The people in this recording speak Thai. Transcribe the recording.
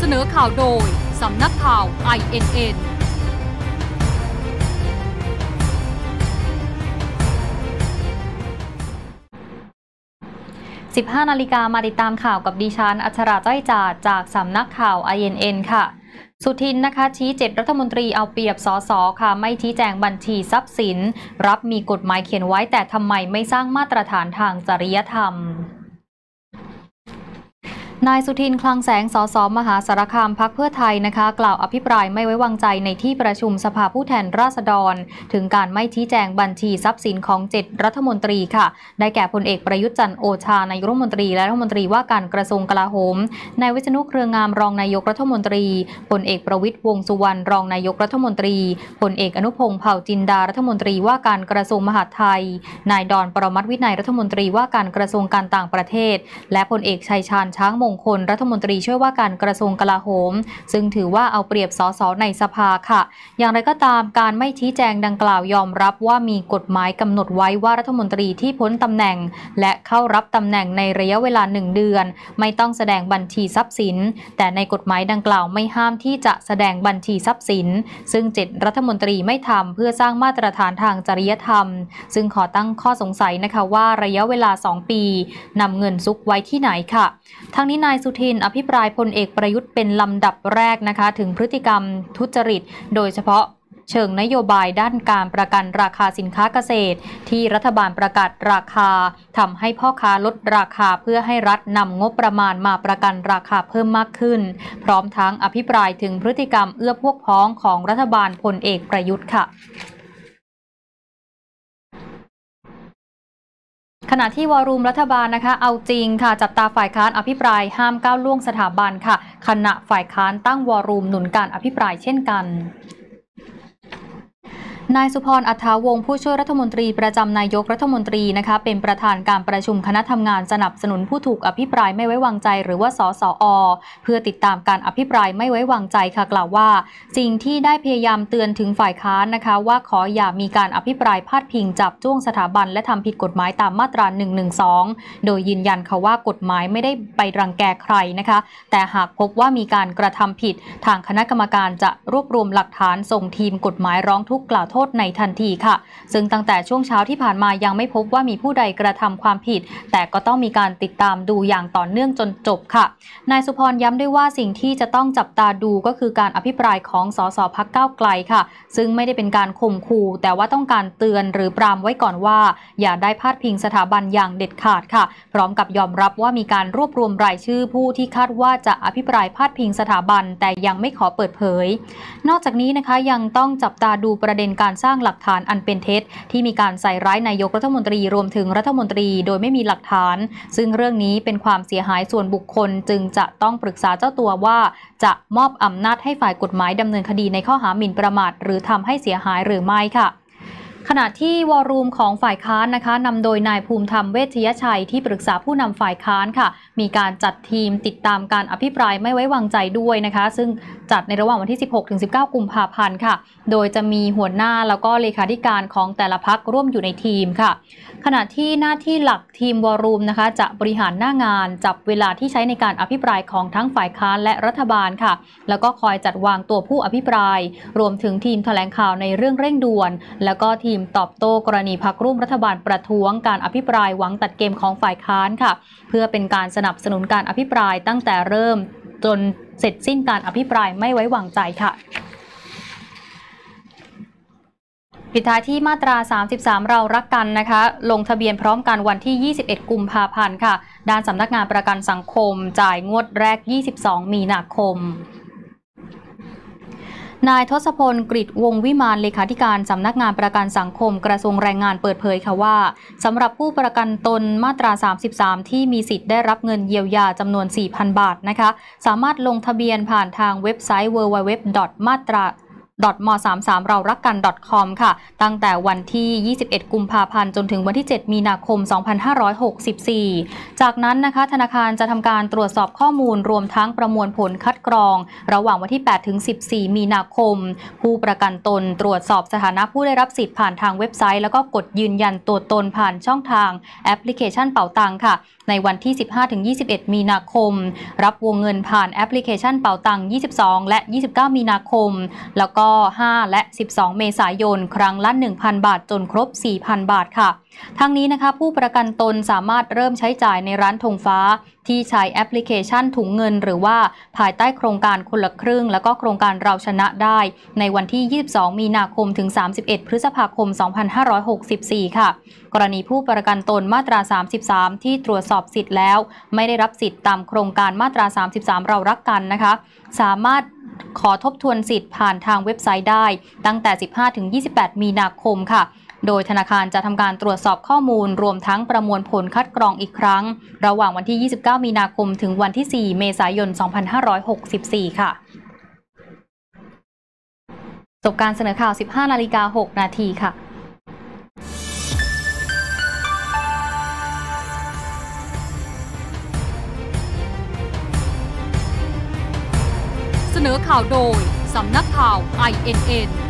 นอข่าวโดยสำนักข่าว INN 15 นาฬิกามาติดตามข่าวกับดิฉันอัชราจ้อยจาดจากสำนักข่าว INN ค่ะสุทินนะคะชี้7รัฐมนตรีเอาเปรียบสสค่ะไม่ชี้แจงบัญชีทรัพย์สินรับมีกฎหมายเขียนไว้แต่ทำไมไม่สร้างมาตรฐานทางจริยธรรมนายสุทินคลังแสงสสมหาสารคามพรรคเพื่อไทยนะคะกล่าวอภิปรายไม่ไว้วางใจในที่ประชุมสภาผู้แทนราษฎรถึงการไม่ชี้แจงบัญชีทรัพย์สินของ7รัฐมนตรีค่ะได้แก่พลเอกประยุทธ์จันทร์โอชานายกรัฐมนตรีและรัฐมนตรีว่าการกระทรวงกลาโหมนายวิษณุเครืองามรองนายกรัฐมนตรีพลเอกประวิตรวงษ์สุวรรณรองนายกรัฐมนตรีพลเอกอนุพงษ์เผ่าจินดารัฐมนตรีว่าการกระทรวงมหาดไทยนายดอนปรมัตถ์วินัยรัฐมนตรีว่าการกระทรวงการต่างประเทศและพลเอกชัยชาญช้างมงคลรัฐมนตรีช่วยว่าการกระทรวงกลาโหมซึ่งถือว่าเอาเปรียบสสในสภาค่ะอย่างไรก็ตามการไม่ชี้แจงดังกล่าวยอมรับว่ามีกฎหมายกำหนดไว้ว่ารัฐมนตรีที่พ้นตำแหน่งและเข้ารับตำแหน่งในระยะเวลา1 เดือนไม่ต้องแสดงบัญชีทรัพย์สินแต่ในกฎหมายดังกล่าวไม่ห้ามที่จะแสดงบัญชีทรัพย์สินซึ่ง7รัฐมนตรีไม่ทำเพื่อสร้างมาตรฐานทางจริยธรรมซึ่งขอตั้งข้อสงสัยนะคะว่าระยะเวลา2 ปีนำเงินซุกไว้ที่ไหนค่ะทั้งนี้นายสุทินอภิปรายพลเอกประยุทธ์เป็นลำดับแรกนะคะถึงพฤติกรรมทุจริตโดยเฉพาะเชิงนโยบายด้านการประกันราคาสินค้าเกษตรที่รัฐบาลประกาศราคาทำให้พ่อค้าลดราคาเพื่อให้รัฐนำงบประมาณมาประกันราคาเพิ่มมากขึ้นพร้อมทั้งอภิปรายถึงพฤติกรรมเอื้อพวกพ้องของรัฐบาลพลเอกประยุทธ์ค่ะขณะที่วอรูมรัฐบาลนะคะเอาจริงค่ะจับตาฝ่ายค้านอภิปรายห้ามก้าวล่วงสถาบันค่ะขณะฝ่ายค้านตั้งวอรูมหนุนการอภิปรายเช่นกันนายสุพร อัฏฐาวงศ์ผู้ช่วยรัฐมนตรีประจำนายกรัฐมนตรีนะคะเป็นประธานการประชุมคณะทำงานสนับสนุนผู้ถูกอภิปรายไม่ไว้วางใจหรือว่าสสอ.เพื่อติดตามการอภิปรายไม่ไว้วางใจค่ะกล่าวว่าสิ่งที่ได้พยายามเตือนถึงฝ่ายค้านนะคะว่าขออย่ามีการอภิปรายพาดพิงจับจ้วงสถาบันและทำผิดกฎหมายตามมาตรา112โดยยืนยันค่ะว่ากฎหมายไม่ได้ไปรังแกใครนะคะแต่หากพบว่ามีการกระทำผิดทางคณะกรรมการจะรวบรวมหลักฐานส่งทีมกฎหมายร้องทุกข์กล่าวโทษในทันทีค่ะซึ่งตั้งแต่ช่วงเช้าที่ผ่านมายังไม่พบว่ามีผู้ใดกระทำความผิดแต่ก็ต้องมีการติดตามดูอย่างต่อเนื่องจนจบค่ะนายสุพรย้ำด้วยว่าสิ่งที่จะต้องจับตาดูก็คือการอภิปรายของสสพรรคก้าวไกลค่ะซึ่งไม่ได้เป็นการข่มขู่แต่ว่าต้องการเตือนหรือปรามไว้ก่อนว่าอย่าได้พาดพิงสถาบันอย่างเด็ดขาดค่ะพร้อมกับยอมรับว่ามีการรวบรวมรายชื่อผู้ที่คาดว่าจะอภิปรายพาดพิงสถาบันแต่ยังไม่ขอเปิดเผยนอกจากนี้นะคะยังต้องจับตาดูประเด็นการสร้างหลักฐานอันเป็นเท็จที่มีการใส่ร้ายนายกรัฐมนตรีรวมถึงรัฐมนตรีโดยไม่มีหลักฐานซึ่งเรื่องนี้เป็นความเสียหายส่วนบุคคลจึงจะต้องปรึกษาเจ้าตัวว่าจะมอบอำนาจให้ฝ่ายกฎหมายดำเนินคดีในข้อหาหมิ่นประมาทหรือทำให้เสียหายหรือไม่ค่ะขณะที่วอรูมของฝ่ายค้านนะคะนำโดยนายภูมิธรรมเวชยชัยที่ปรึกษาผู้นำฝ่ายค้านค่ะมีการจัดทีมติดตามการอภิปรายไม่ไว้วางใจด้วยนะคะซึ่งจัดในระหว่างวันที่ 16-19 กุมภาพันธ์ค่ะโดยจะมีหัวหน้าแล้วก็เลขาธิการของแต่ละพรรคร่วมอยู่ในทีมค่ะขณะที่หน้าที่หลักทีมวอรูมนะคะจะบริหารหน้างานจับเวลาที่ใช้ในการอภิปรายของทั้งฝ่ายค้านและรัฐบาลค่ะแล้วก็คอยจัดวางตัวผู้อภิปรายรวมถึงทีมแถลงข่าวในเรื่องเร่งด่วนแล้วก็ทีมตอบโต้กรณีพรรคร่วมรัฐบาลประท้วงการอภิปรายหวังตัดเกมของฝ่ายค้านค่ะเพื่อเป็นการสนับสนุนการอภิปรายตั้งแต่เริ่มจนเสร็จสิ้นการอภิปรายไม่ไว้วางใจค่ะปิดท้ายที่มาตรา33เรารักกันนะคะลงทะเบียนพร้อมกันวันที่21กุมภาพันธ์ค่ะด้านสำนักงานประกันสังคมจ่ายงวดแรก22มีนาคมนายทศพล กฤษวงศ์วิมานเลขาธิการสำนักงานประกันสังคมกระทรวงแรงงานเปิดเผยค่ะว่าสำหรับผู้ประกันตนมาตรา33ที่มีสิทธิ์ได้รับเงินเยียวยาจำนวน 4,000 บาทนะคะสามารถลงทะเบียนผ่านทางเว็บไซต์ www.matra .m33 เรารักกัน .com ค่ะตั้งแต่วันที่ 21 กุมภาพันธ์จนถึงวันที่ 7 มีนาคม 2564 จากนั้นนะคะธนาคารจะทำการตรวจสอบข้อมูลรวมทั้งประมวลผลคัดกรองระหว่างวันที่ 8 ถึง 14 มีนาคมผู้ประกันตนตรวจสอบสถานะผู้ได้รับสิทธิ์ผ่านทางเว็บไซต์แล้วก็กดยืนยันตัวตนผ่านช่องทางแอปพลิเคชันเป๋าตังค่ะในวันที่ 15-21 มีนาคมรับวงเงินผ่านแอปพลิเคชันเป๋าตัง22 และ 29 มีนาคมแล้วก็ 5 และ 12 เมษายนครั้งละ 1,000 บาทจนครบ 4,000 บาทค่ะทั้งนี้นะคะผู้ประกันตนสามารถเริ่มใช้จ่ายในร้านธงฟ้าที่ใช้แอปพลิเคชันถุงเงินหรือว่าภายใต้โครงการคนละครึ่งแล้วก็โครงการเราชนะได้ในวันที่ 22 มีนาคมถึง 31 พฤษภาคม 2564 ค่ะกรณีผู้ประกันตนมาตรา 33 ที่ตรวจสอบสิทธิ์แล้วไม่ได้รับสิทธิ์ตามโครงการมาตรา 33 เรารักกันนะคะสามารถขอทบทวนสิทธิ์ผ่านทางเว็บไซต์ได้ตั้งแต่ 15-28 มีนาคมค่ะโดยธนาคารจะทำการตรวจสอบข้อมูลรวมทั้งประมวลผลคัดกรองอีกครั้งระหว่างวันที่ 29 มีนาคมถึงวันที่ 4 เมษายน 2564 ค่ะจบการเสนอข่าว 15:06 นาทีค่ะเสนอข่าวโดยสำนักข่าว INN